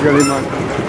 Galimar.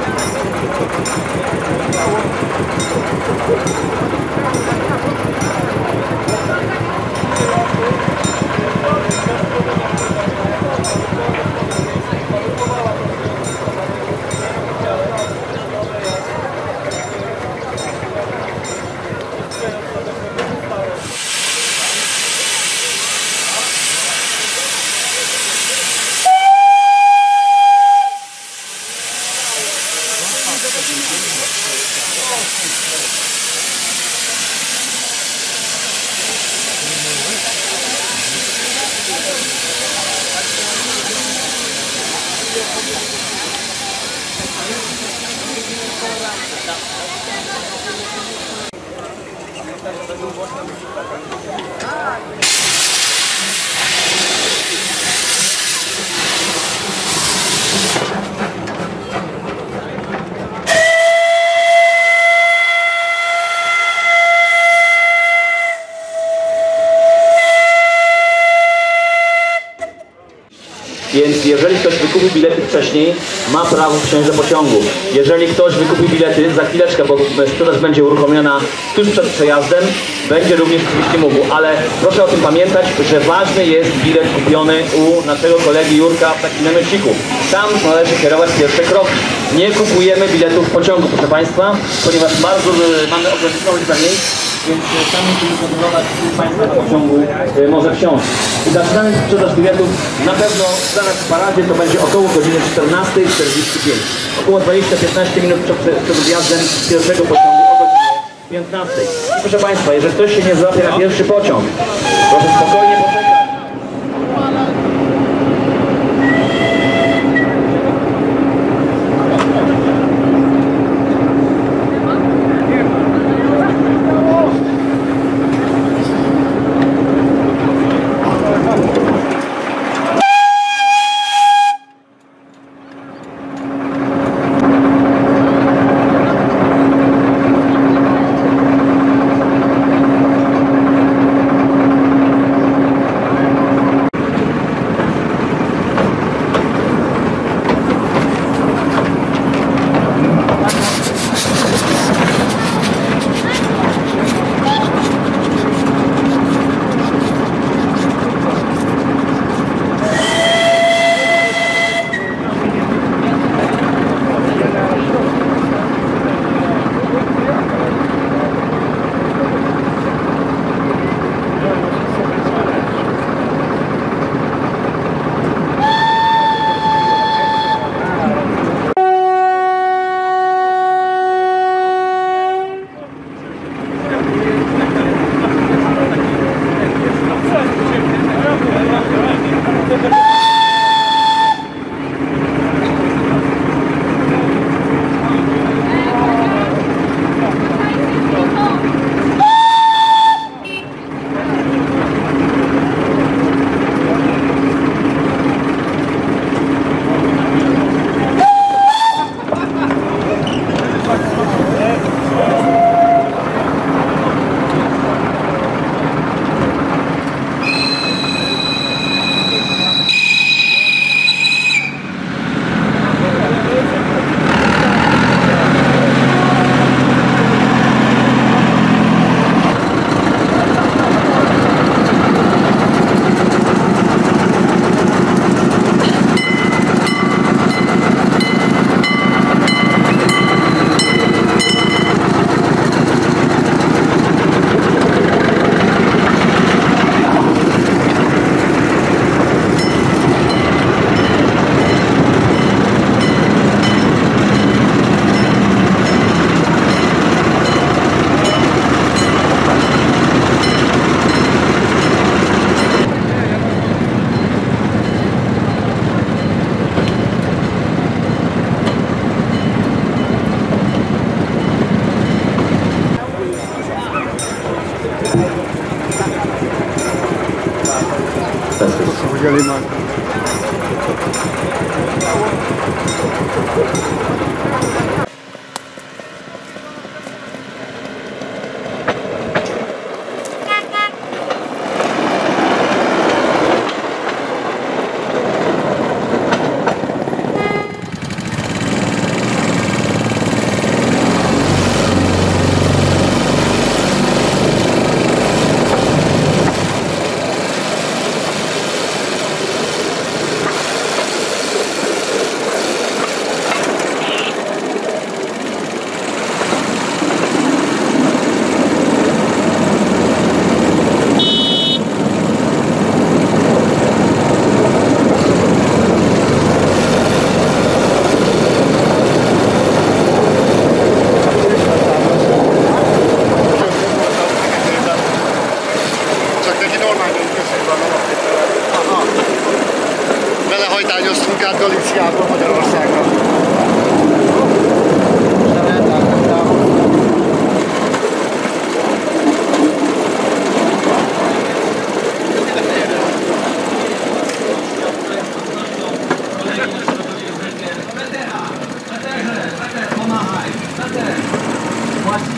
Więc jeżeli ktoś wykupił bilety wcześniej, ma prawo wsiąść do pociągu. Jeżeli ktoś wykupił bilety, za chwileczkę, bo sprzedaż będzie uruchomiona tuż przed przejazdem, będzie również oczywiście mógł, ale proszę o tym pamiętać, że ważny jest bilet kupiony u naszego kolegi Jurka w takim namiociku. Tam należy kierować pierwsze kroki. Nie kupujemy biletów w pociągu, proszę Państwa, ponieważ bardzo mamy ograniczoną liczbę miejsc, więc tam musimy kontrolować, czy Państwa do pociągu może wsiąść. I zaczynamy sprzedaż biletów na pewno zaraz w paradzie, to będzie około godziny 14:45. Około 20-15 minut przed odjazdem pierwszego pociągu o godzinie 15. I proszę Państwa, jeżeli ktoś się nie złapie na pierwszy pociąg, proszę spokojnie poczekać. Galimar.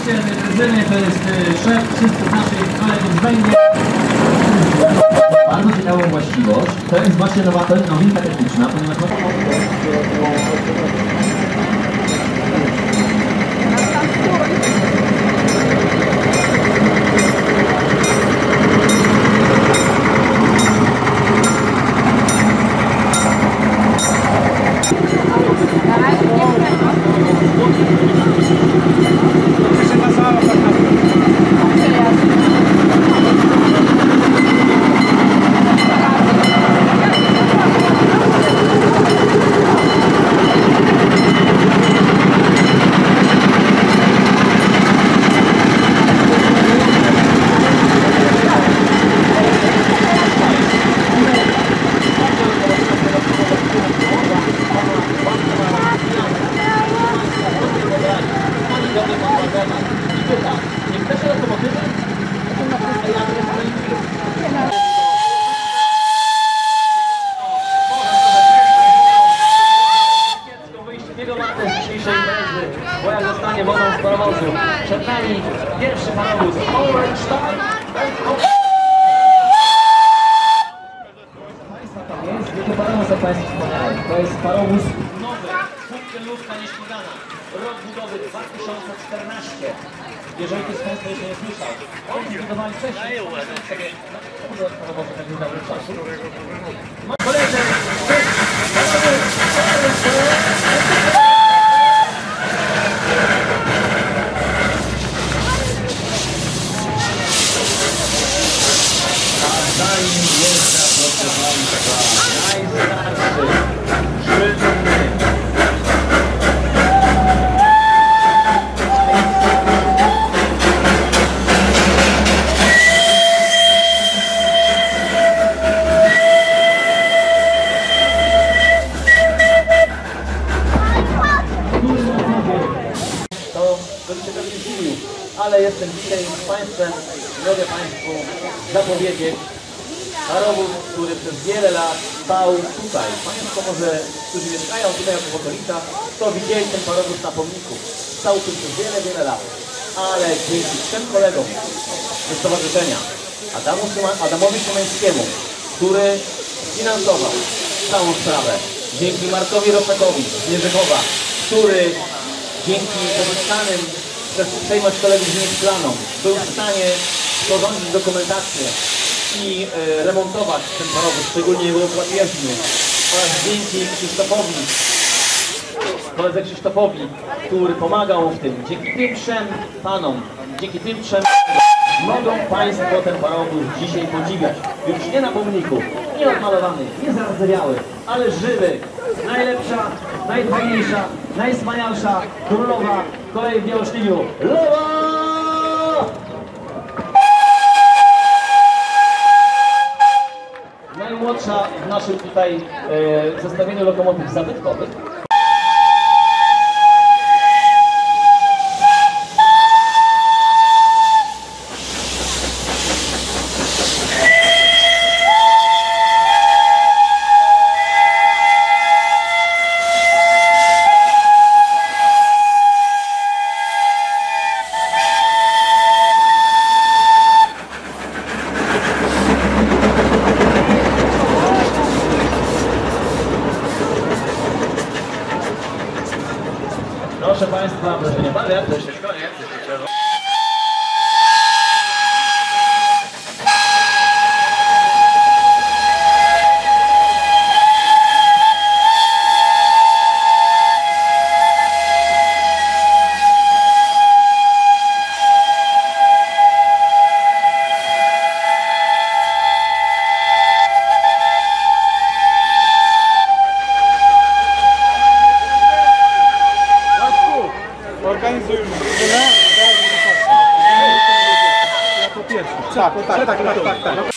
oczywiście drużyny to jest szef wszystkich naszych kolegów z Węgier. Bardzo ciekawą właściwość, to jest właśnie nowinka techniczna, ponieważ bo jak zostanie wodą z parowozu. Przed nami pierwszy parowóz Orange Time. Państwa tam jest, wielki parowóz, jak Państwo wspomniałem. To jest parowóz nowy, funkcjonówka nieśmigana. Rok budowy 2014. Jeżeli ktoś z Państwa jeszcze nie słyszał, oni zbudowali wcześniej. Parowozy tak nie dawno czasu. Koledzy, zanim jeżdża, proszę Państwa, najstarszy, szybny. To bym się pewnie zdziwił, ale jestem dzisiaj z Państwem, mogę Państwu zapowiedzieć parowóz, który przez wiele lat stał tutaj. Państwo może, którzy mieszkają tutaj w okolicach, to widzieli ten parowóz na pomniku. Stał tu przez wiele lat. Ale dzięki 3 kolegom ze stowarzyszenia, Adamowi Szymańskiemu, który finansował całą sprawę, dzięki Markowi Roszakowi z Mierzechowa, który dzięki pozyskanym przez uprzejmość kolegów z planom był w stanie sporządzić dokumentację i remontować ten parowóz, szczególnie jego układ jezdny, oraz dzięki Krzysztofowi, koledze Krzysztofowi, który pomagał mu w tym. Dzięki tym 3 panom, dzięki tym 3 mogą Państwo ten parowóz dzisiaj podziwiać. Już nie na pomniku, nie odmalowany, nie zardzewiały, ale żywy. Najlepsza, najfajniejsza, najwspanialsza królowa kolei w Białośniegu. Lowa! Najmłodsza w naszym tutaj zestawieniu lokomotyw zabytkowych. Proszę Państwa, proszę nie bawiać, to jeszcze koniec. Organizuj już ja po pierwszy. Tak.